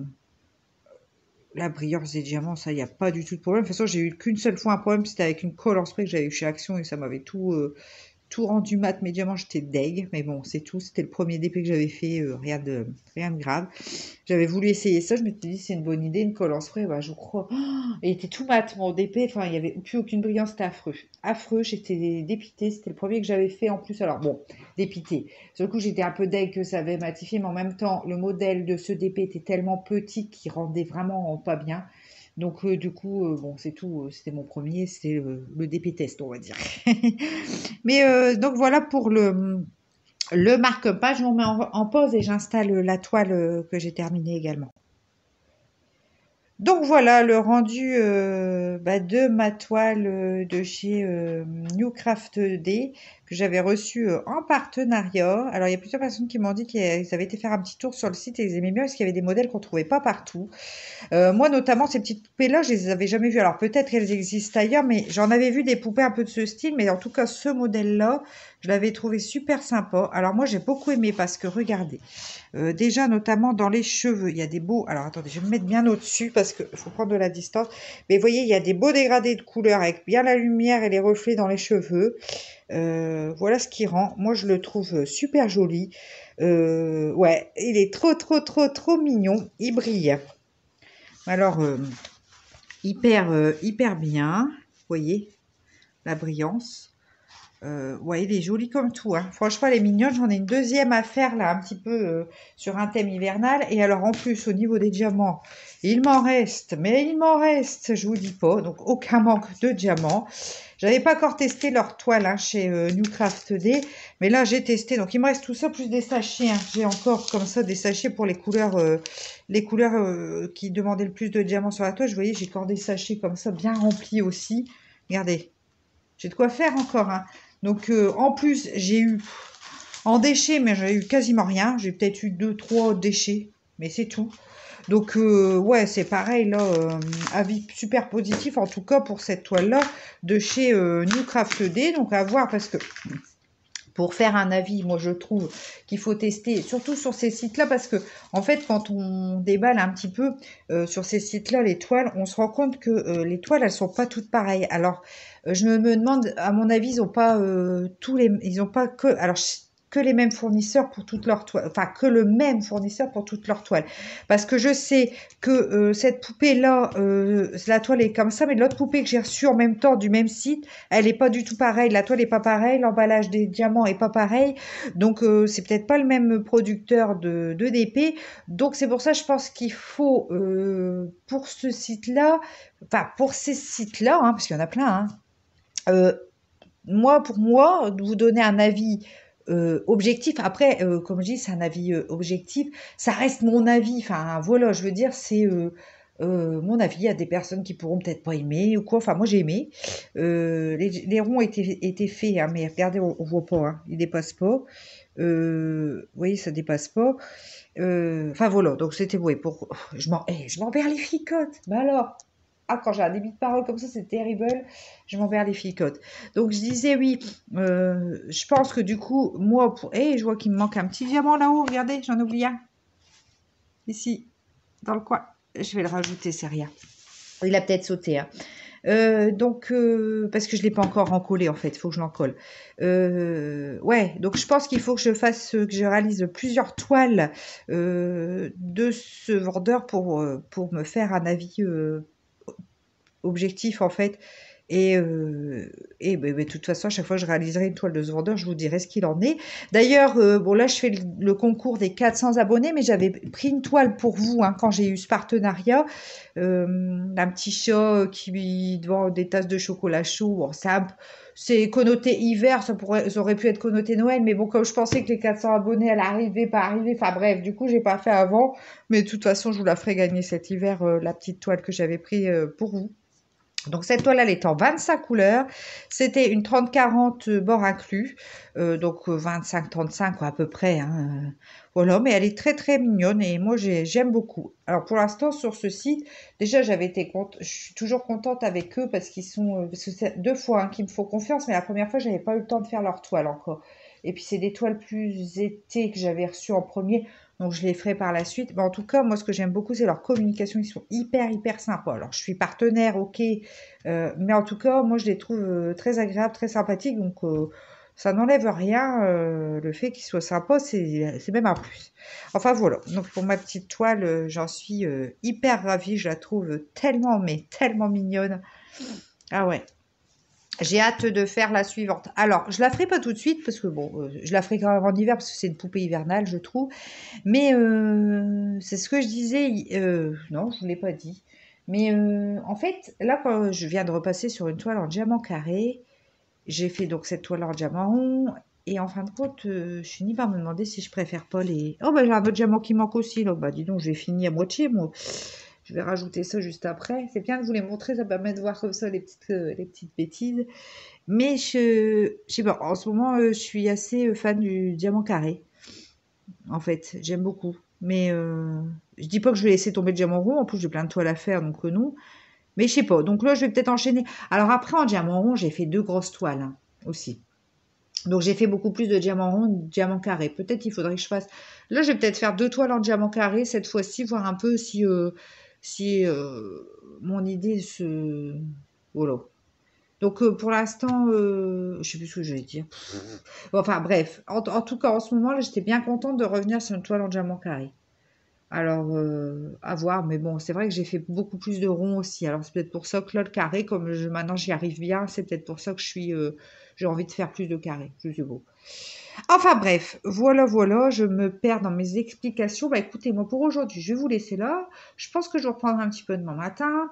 La brillance des diamants, ça, il n'y a pas du tout de problème. De toute façon, j'ai eu qu'une seule fois un problème, c'était avec une colle en spray que j'avais eu chez Action et ça m'avait tout rendu mat. Mes diamants, j'étais deg, mais bon, c'est tout. C'était le premier DP que j'avais fait, rien de grave. J'avais voulu essayer ça, je m'étais dit, c'est une bonne idée, une colle en spray, bah, je crois. Oh, il était tout mat, mon DP, enfin, il n'y avait plus aucune brillance, c'était affreux. Affreux, j'étais dépitée, c'était le premier que j'avais fait en plus. Alors bon, dépitée. Sur le coup, j'étais un peu deg que ça avait matifié, mais en même temps, le modèle de ce DP était tellement petit qu'il rendait vraiment pas bien. Donc, du coup, bon, c'est tout. C'était mon premier, c'était le DP test, on va dire. Mais donc voilà pour le marque-page. Je vous mets en pause et j'installe la toile que j'ai terminée également. Donc voilà le rendu de ma toile de chez Newcraft D que j'avais reçu en partenariat. Alors il y a plusieurs personnes qui m'ont dit qu'ils avaient été faire un petit tour sur le site et ils aimaient bien parce qu'il y avait des modèles qu'on trouvait pas partout. Moi notamment ces petites poupées-là, je les avais jamais vues. Alors peut-être qu'elles existent ailleurs, mais j'en avais vu des poupées un peu de ce style. Mais en tout cas ce modèle-là, je l'avais trouvé super sympa. Alors moi j'ai beaucoup aimé parce que regardez. Déjà, notamment dans les cheveux, il y a des beaux... Alors, attendez, je vais me mettre bien au-dessus parce qu'il faut prendre de la distance. Mais vous voyez, il y a des beaux dégradés de couleurs avec bien la lumière et les reflets dans les cheveux. Voilà ce qui rend. Moi, je le trouve super joli. Ouais, il est trop mignon. Il brille. Alors, hyper bien. Vous voyez la brillance. Ouais, il est joli comme tout, hein. Franchement, elle est mignonne. J'en ai une deuxième à faire là, un petit peu sur un thème hivernal. Et alors, en plus, au niveau des diamants, il m'en reste. Mais il m'en reste, je vous dis pas. Donc, aucun manque de diamants. J'avais pas encore testé leur toile hein, chez Newcraft D. Mais là, j'ai testé. Donc, il me reste tout ça, plus des sachets. Hein. J'ai encore comme ça des sachets pour les couleurs qui demandaient le plus de diamants sur la toile. Vous voyez, j'ai encore des sachets comme ça, bien remplis aussi. Regardez. J'ai de quoi faire encore, hein. Donc, en plus, j'ai eu en déchets, mais j'ai eu quasiment rien. J'ai peut-être eu 2, 3 déchets, mais c'est tout. Donc, ouais, c'est pareil, là, avis super positif, en tout cas, pour cette toile-là, de chez New Craft D. Donc, à voir, parce que pour faire un avis, moi je trouve qu'il faut tester, surtout sur ces sites-là, parce que en fait, quand on déballe un petit peu sur ces sites-là les toiles, on se rend compte que les toiles, elles sont pas toutes pareilles. Alors, je me demande, à mon avis, ils ont pas ils ont pas que, alors que les mêmes fournisseurs pour toutes leurs toiles, enfin que le même fournisseur pour toutes leurs toiles, parce que je sais que cette poupée-là, la toile est comme ça, mais l'autre poupée que j'ai reçue en même temps du même site, elle est pas du tout pareille, la toile est pas pareille, l'emballage des diamants est pas pareil, donc c'est peut-être pas le même producteur de DP, donc c'est pour ça je pense qu'il faut pour ce site-là, enfin pour ces sites-là, hein, parce qu'il y en a plein, hein, euh, pour moi, de vous donner un avis objectif. Après, comme je dis, c'est un avis objectif. Ça reste mon avis. Enfin, voilà, je veux dire, c'est mon avis. Il y a des personnes qui pourront peut-être pas aimer ou quoi. Enfin, moi, j'ai aimé. Les ronds étaient faits, hein, mais regardez, on voit pas. Hein, ils dépassent pas. Vous voyez, ça dépasse pas. Enfin, voilà. Donc, c'était, ouais, pour... je m'en perds les fricottes. Mais alors, ah, quand j'ai un débit de parole comme ça, c'est terrible. Je m'en perds les fricottes. Donc, je disais, oui, je pense que du coup, moi, je vois qu'il me manque un petit diamant là-haut. Regardez, j'en oublie un. Ici, dans le coin. Je vais le rajouter, c'est rien. Il a peut-être sauté, hein. Donc, parce que je ne l'ai pas encore encollé en fait, il faut que je l'encolle. Ouais, donc je pense qu'il faut que que je réalise plusieurs toiles de ce vendeur pour me faire un avis objectif en fait. Et, de toute façon, à chaque fois que je réaliserai une toile de ce vendeur, je vous dirai ce qu'il en est. D'ailleurs, bon là, je fais le concours des 400 abonnés, mais j'avais pris une toile pour vous hein, quand j'ai eu ce partenariat. Un petit chat qui devant des tasses de chocolat chaud. Bon, c'est connoté hiver, ça aurait pu être connoté Noël, mais bon, comme je pensais que les 400 abonnés allaient arriver, pas arriver, enfin bref, du coup, j'ai pas fait avant. Mais de toute façon, je vous la ferai gagner cet hiver, la petite toile que j'avais pris pour vous. Donc cette toile, elle est en 25 couleurs. C'était une 30-40 bord inclus. Donc 25-35 à peu près. Hein. Voilà, mais elle est très très mignonne et moi j'aime beaucoup. Alors pour l'instant sur ce site, déjà je suis toujours contente avec eux parce qu'ils sont, parce que c'est 2 fois hein, qu'ils me font confiance, mais la première fois j'avais pas eu le temps de faire leur toile encore. Et puis c'est des toiles plus été que j'avais reçues en premier. Donc je les ferai par la suite. Mais en tout cas, moi ce que j'aime beaucoup, c'est leur communication. Ils sont hyper hyper sympas. Alors je suis partenaire, ok, mais en tout cas, moi je les trouve très agréables, très sympathiques. Donc ça n'enlève rien. Le fait qu'ils soient sympas, c'est même un plus. Enfin voilà. Donc pour ma petite toile, j'en suis hyper ravie. Je la trouve tellement mais tellement mignonne. Ah ouais. J'ai hâte de faire la suivante. Alors, je la ferai pas tout de suite parce que bon, je la ferai quand même en hiver parce que c'est une poupée hivernale, je trouve. Mais c'est ce que je disais. Non, je ne vous l'ai pas dit. Mais en fait, là, quand je viens de repasser sur une toile en diamant carré, j'ai fait donc cette toile en diamant rond. Et en fin de compte, je finis par me demander si je préfère pas les. Oh, bah, j'ai un autre diamant qui manque aussi. Là. Bah, dis donc, j'ai fini à moitié, moi. Je vais rajouter ça juste après. C'est bien de vous les montrer, ça permet de voir comme ça les petites bêtises. Mais je sais pas, en ce moment, je suis assez fan du diamant carré. En fait, j'aime beaucoup. Mais je dis pas que je vais laisser tomber le diamant rond. En plus, j'ai plein de toiles à faire, donc non. Mais je sais pas. Donc là, je vais peut-être enchaîner. Alors après, en diamant rond, j'ai fait 2 grosses toiles hein, aussi. Donc j'ai fait beaucoup plus de diamant rond, de diamant carré. Peut-être qu'il faudrait que je fasse. Là, je vais peut-être faire 2 toiles en diamant carré cette fois-ci, voir un peu si mon idée se. Voilà. Donc pour l'instant, je sais plus ce que je vais dire. Bon, enfin bref, en tout cas en ce moment là, j'étais bien contente de revenir sur une toile en diamant carré. Alors à voir, mais bon, c'est vrai que j'ai fait beaucoup plus de ronds aussi. Alors c'est peut-être pour ça que là le carré, maintenant j'y arrive bien, c'est peut-être pour ça que j'ai envie de faire plus de carrés. Je sais pas. Enfin bref, voilà, je me perds dans mes explications. Bah écoutez, moi pour aujourd'hui, je vais vous laisser là. Je pense que je reprendrai un petit peu demain matin.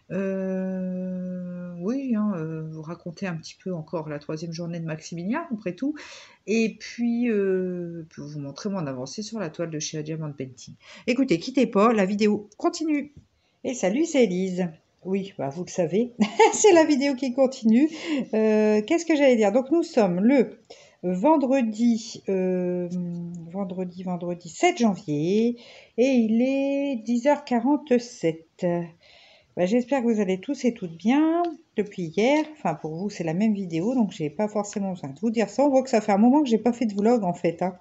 Oui, hein, vous raconter un petit peu encore la 3e journée de Maximilien, après tout. Et puis, vous montrer mon avancée sur la toile de chez Diamond Painting. Écoutez, quittez pas, la vidéo continue. Et salut, c'est Elise. Oui, bah, vous le savez, c'est la vidéo qui continue. Qu'est-ce que j'allais dire? Donc nous sommes le vendredi, vendredi 7 janvier et il est 10h47. Bah, j'espère que vous allez tous et toutes bien depuis hier. Enfin, pour vous, c'est la même vidéo, donc j'ai pas forcément besoin de vous dire ça. On voit que ça fait un moment que j'ai pas fait de vlog en fait, hein.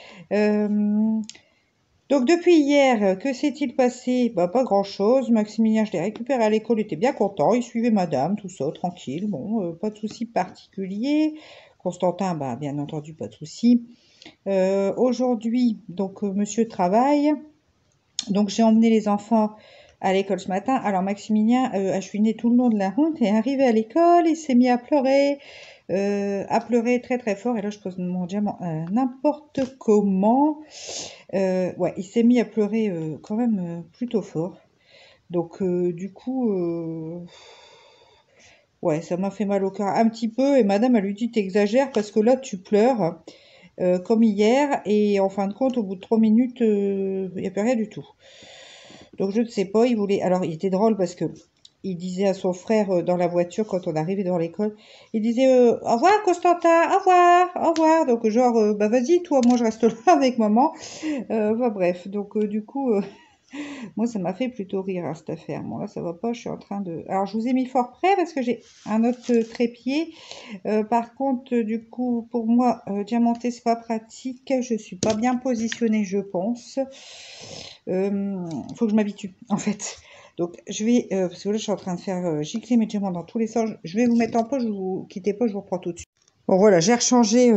Donc depuis hier, que s'est-il passé? Bah, pas grand-chose. Maximilien, je l'ai récupéré à l'école, il était bien content. Il suivait madame, tout ça, tranquille. Bon, pas de souci particulier. Constantin, bah, bien entendu, pas de souci. Aujourd'hui, donc monsieur travaille. Donc j'ai emmené les enfants à l'école ce matin. Alors Maximilien a chouiné tout le long de la route et arrivé à l'école, il s'est mis à pleurer très très fort. Et là je pose mon diamant n'importe comment. Ouais, il s'est mis à pleurer quand même plutôt fort. Donc du coup, ouais, ça m'a fait mal au cœur un petit peu. Et madame, elle lui dit, t'exagères parce que là tu pleures comme hier. Et en fin de compte, au bout de 3 minutes, il n'y a plus rien du tout. Donc je ne sais pas, il voulait. Alors il était drôle parce que il disait à son frère dans la voiture quand on arrivait dans l'école, il disait au revoir Constantin, au revoir, au revoir. Donc genre bah vas-y toi, moi je reste là avec maman. Enfin bref, donc du coup moi ça m'a fait plutôt rire hein, cette affaire. Bon là ça va pas, je suis en train de. Alors je vous ai mis fort près parce que j'ai un autre trépied. Par contre du coup pour moi diamanter c'est pas pratique, je suis pas bien positionnée je pense. Faut que je m'habitue en fait. Donc je vais, parce que là je suis en train de faire gicler mes diamants dans tous les sens. Je vais vous mettre en pause, vous quittez pas, je vous reprends tout de suite. Bon voilà, j'ai rechangé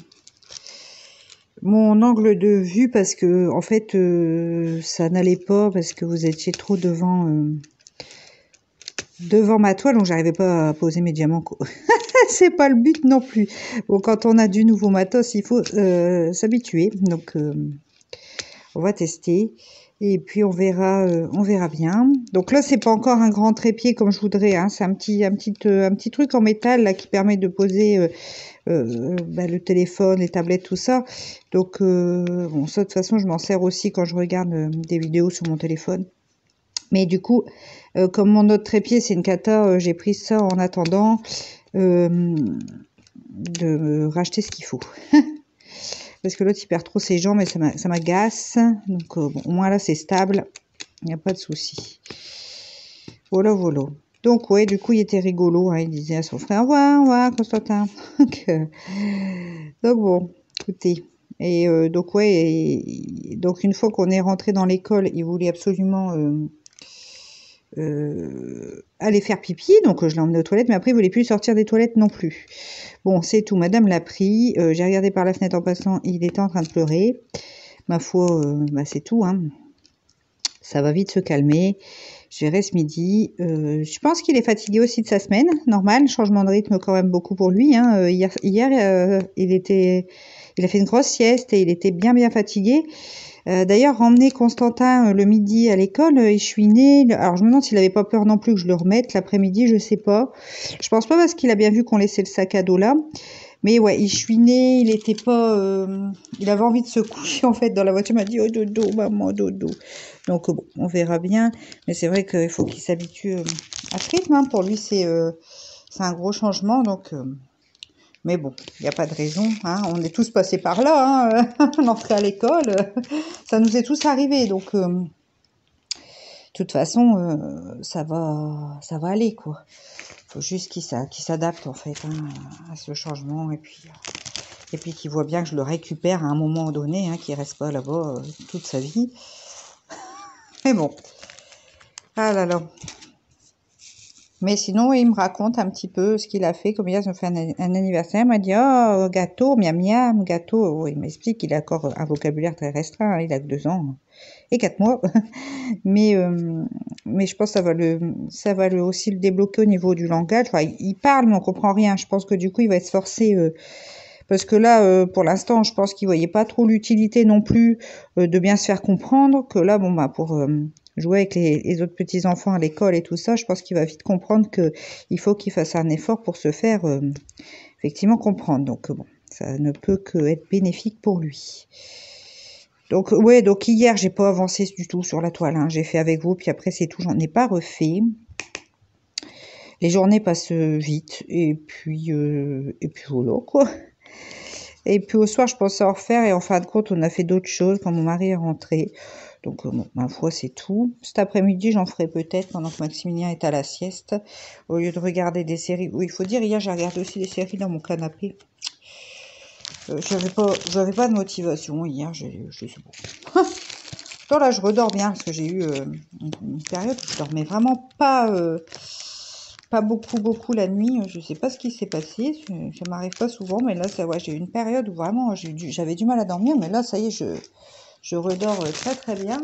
mon angle de vue parce que en fait ça n'allait pas parce que vous étiez trop devant ma toile, donc j'arrivais pas à poser mes diamants. C'est pas le but non plus. Bon, quand on a du nouveau matos, il faut s'habituer. Donc on va tester. Et puis on verra bien. Donc là, c'est pas encore un grand trépied comme je voudrais. Hein. C'est un petit truc en métal là qui permet de poser bah, le téléphone, les tablettes, tout ça. Donc bon, ça de toute façon, je m'en sers aussi quand je regarde des vidéos sur mon téléphone. Mais du coup, comme mon autre trépied, c'est une cata, j'ai pris ça en attendant de racheter ce qu'il faut. Parce que l'autre il perd trop ses jambes et ça m'agace. Donc bon, au moins là c'est stable, il n'y a pas de souci. Voilà, voilà. Donc ouais, du coup il était rigolo, hein, il disait à son frère, ouais, Constantin. Donc bon, écoutez. Et donc ouais, donc une fois qu'on est rentré dans l'école, il voulait absolument aller faire pipi, donc je l'ai emmené aux toilettes, mais après il voulait plus sortir des toilettes non plus. Bon, c'est tout, madame l'a pris, j'ai regardé par la fenêtre en passant, il était en train de pleurer. Ma foi, bah, c'est tout, hein. Ça va vite se calmer. Je verrai ce midi. Je pense qu'il est fatigué aussi de sa semaine, normal, changement de rythme quand même beaucoup pour lui. Hein. Hier il a fait une grosse sieste et il était bien fatigué. D'ailleurs, emmener Constantin le midi à l'école, il chouinait. Alors je me demande s'il avait pas peur non plus que je le remette l'après-midi, je sais pas. Je pense pas parce qu'il a bien vu qu'on laissait le sac à dos là. Mais ouais, il chouinait, il était pas, il avait envie de se coucher en fait dans la voiture. Il m'a dit oh dodo, maman dodo. Donc bon, on verra bien. Mais c'est vrai qu'il faut qu'il s'habitue à ce rythme. Hein. Pour lui, c'est un gros changement. Donc, mais bon, il n'y a pas de raison. Hein. On est tous passés par là. Hein. L'entrée à l'école, ça nous est tous arrivé. Donc, de toute façon, ça va aller quoi. Faut juste qu'il s'adapte en fait hein, à ce changement et puis qu'il voit bien que je le récupère à un moment donné, hein, qu'il reste pas là-bas toute sa vie. Mais bon, ah là là. Mais sinon, il me raconte un petit peu ce qu'il a fait. Comme hier, je me fais un anniversaire. Il m'a dit, oh, gâteau, miam miam, gâteau. Oh, il m'explique qu'il a encore un vocabulaire très restreint. Hein, il a que 2 ans et 4 mois. mais je pense que ça va aussi le débloquer au niveau du langage. Enfin, il parle, mais on comprend rien. Je pense que du coup, il va être forcé. Parce que là, pour l'instant, je pense qu'il voyait pas trop l'utilité non plus de bien se faire comprendre. Que là, bon, bah, pour jouer avec les autres petits-enfants à l'école et tout ça, je pense qu'il va vite comprendre qu'il faut qu'il fasse un effort pour se faire effectivement comprendre. Donc, bon, ça ne peut que être bénéfique pour lui. Donc, ouais, donc hier, j'ai pas avancé du tout sur la toile. Hein. J'ai fait avec vous, puis après, c'est tout. J'en ai pas refait. les journées passent vite. Et puis voilà, quoi. Et puis au soir, je pensais en refaire. Et en fin de compte, on a fait d'autres choses quand mon mari est rentré. Donc, bon, ma foi, c'est tout. Cet après-midi, j'en ferai peut-être pendant que Maximilien est à la sieste. Au lieu de regarder des séries. Oui, il faut dire, hier, j'ai regardé aussi des séries dans mon canapé. J'avais pas de motivation hier. Je sais pas. Bon, là, je redors bien parce que j'ai eu une période où je dormais vraiment pas beaucoup la nuit. Je sais pas ce qui s'est passé. Ça m'arrive pas souvent, mais là, ouais, j'ai eu une période où vraiment j'avais du mal à dormir. Mais là, ça y est, je redors très bien.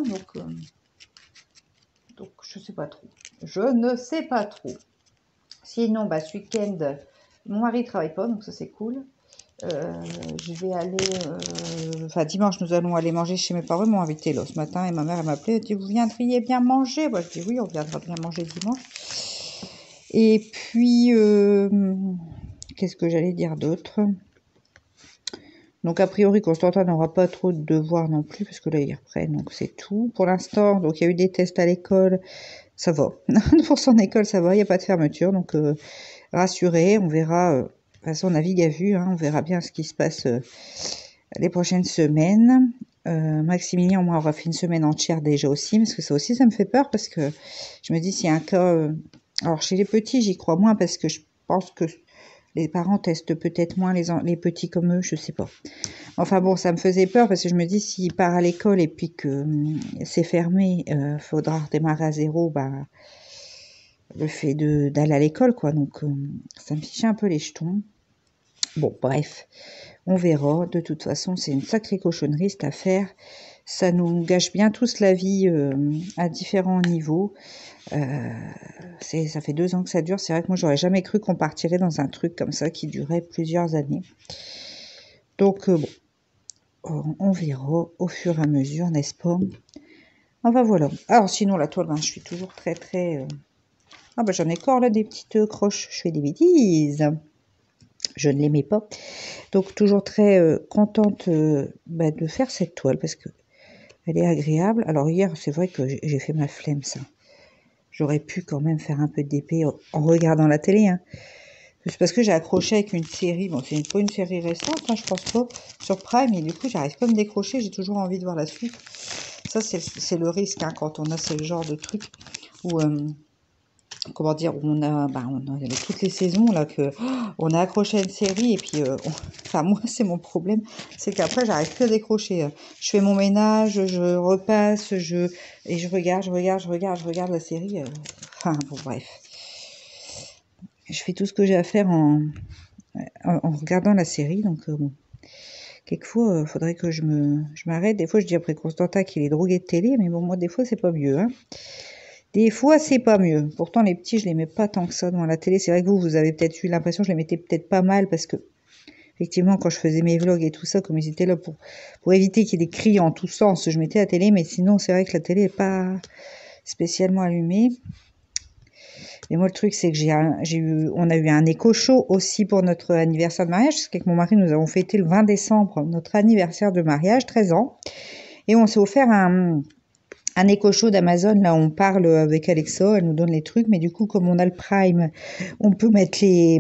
Donc, je sais pas trop. Je ne sais pas trop. Sinon, bah, ce week-end, mon mari travaille pas, donc ça c'est cool. Je vais aller, enfin dimanche, nous allons aller manger chez mes parents. Ils m'ont invité là ce matin et ma mère elle m'a appelé. Elle dit vous viendriez bien manger. Moi je dis oui, on viendra bien manger dimanche. Et puis qu'est-ce que j'allais dire d'autre? Donc a priori Constantin n'aura pas trop de devoirs non plus parce que là ils reprennent, donc c'est tout pour l'instant. Donc il y a eu des tests à l'école, ça va. Pour son école ça va, il n'y a pas de fermeture, donc rassuré, on verra. De toute façon, on navigue à vue, hein, on verra bien ce qui se passe les prochaines semaines. Maximilien, moi, aura fait une semaine entière déjà aussi, parce que ça aussi, ça me fait peur, parce que je me dis s'il y a un cas... alors, chez les petits, j'y crois moins, parce que je pense que les parents testent peut-être moins les petits comme eux, je sais pas. Enfin bon, ça me faisait peur, parce que je me dis s'il part à l'école et puis que c'est fermé, faudra redémarrer à zéro, bah... le fait d'aller à l'école, quoi. Donc, ça me fichait un peu les jetons. Bon, bref, on verra. De toute façon, c'est une sacrée cochonnerie, cette affaire. Ça nous gâche bien tous la vie à différents niveaux. Ça fait 2 ans que ça dure. C'est vrai que moi, j'aurais jamais cru qu'on partirait dans un truc comme ça qui durait plusieurs années. Donc, bon, on verra au fur et à mesure, n'est-ce pas? Enfin, voilà. Alors, sinon, la toile, ben, je suis toujours très... Ah, ben, j'en ai encore là des petites croches. Je fais des bêtises. Je ne l'aimais pas. Donc toujours très contente de faire cette toile parce que elle est agréable. Alors hier, c'est vrai que j'ai fait ma flemme, ça. J'aurais pu quand même faire un peu d'épée en regardant la télé. Hein. C'est parce que j'ai accroché avec une série. Bon, c'est pas une série récente, hein, je pense pas, sur Prime. Et du coup, j'arrive pas à me décrocher. J'ai toujours envie de voir la suite. Ça, c'est le risque hein, quand on a ce genre de truc où... comment dire, on a toutes les saisons là que on a accroché à une série et puis enfin moi c'est mon problème, c'est qu'après j'arrive plus à décrocher. Je fais mon ménage, je repasse, et je regarde la série. Enfin bon bref, je fais tout ce que j'ai à faire en regardant la série donc bon. Quelquefois, faudrait que je m'arrête. Des fois, je dis après Constantin qu'il est drogué de télé, mais bon, moi, des fois, c'est pas mieux, hein. Des fois, c'est pas mieux. Pourtant, les petits, je les mets pas tant que ça devant la télé. C'est vrai que vous avez peut-être eu l'impression, je les mettais peut-être pas mal parce que, effectivement, quand je faisais mes vlogs et tout ça, comme ils étaient là pour éviter qu'il y ait des cris en tous sens, je mettais la télé. Mais sinon, c'est vrai que la télé est pas spécialement allumée. Et moi, le truc, c'est que on a eu un écho chaud aussi pour notre anniversaire de mariage. Parce qu'avec mon mari, nous avons fêté le 20 décembre notre anniversaire de mariage, 13 ans. Et on s'est offert un écho chaud d'Amazon, là on parle avec Alexa, elle nous donne les trucs, mais du coup comme on a le Prime, on peut mettre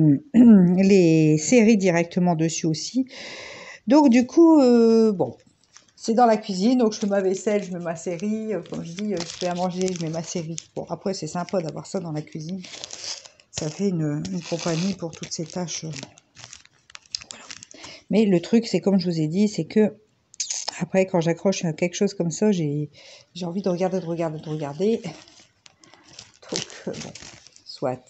les séries directement dessus aussi. Donc du coup, bon, c'est dans la cuisine, donc je fais ma vaisselle, je mets ma série, comme je dis, je fais à manger, je mets ma série. Bon, après c'est sympa d'avoir ça dans la cuisine, ça fait une compagnie pour toutes ces tâches. Voilà. Mais le truc, c'est comme je vous ai dit, c'est que après, quand j'accroche à quelque chose comme ça, j'ai envie de regarder. Donc, bon, soit.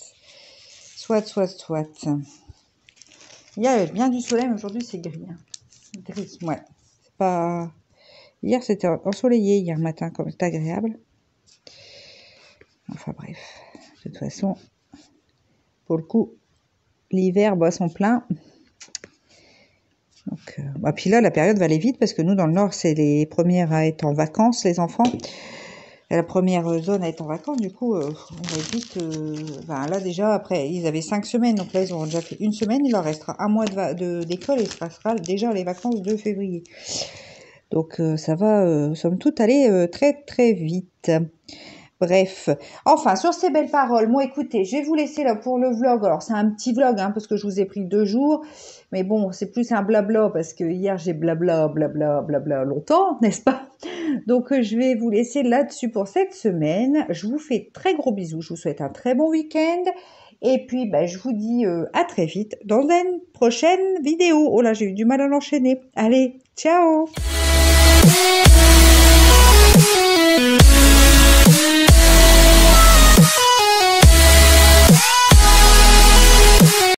Il y a bien du soleil, mais aujourd'hui, c'est gris. Hein. Gris, ouais. C'est pas... Hier, c'était ensoleillé, hier matin, comme c'est agréable. Enfin, bref. De toute façon, pour le coup, l'hiver bat son plein. Donc, puis là, la période va aller vite, parce que nous, dans le Nord, c'est les premières à être en vacances, les enfants. La première zone à être en vacances, du coup, on va vite... là, déjà, après, ils avaient 5 semaines, donc là, ils ont déjà fait une semaine, il leur restera un mois d'école, et il se passera déjà les vacances de février. Donc, ça va, somme toute, aller très, très vite. Bref, enfin, sur ces belles paroles, moi, écoutez, je vais vous laisser là pour le vlog. Alors, c'est un petit vlog, hein, parce que je vous ai pris 2 jours. Mais bon, c'est plus un blabla, parce que hier, j'ai blabla longtemps, n'est-ce pas? Donc, je vais vous laisser là-dessus pour cette semaine. Je vous fais de très gros bisous. Je vous souhaite un très bon week-end. Et puis, bah, je vous dis à très vite dans une prochaine vidéo. Oh là, j'ai eu du mal à l'enchaîner. Allez, ciao!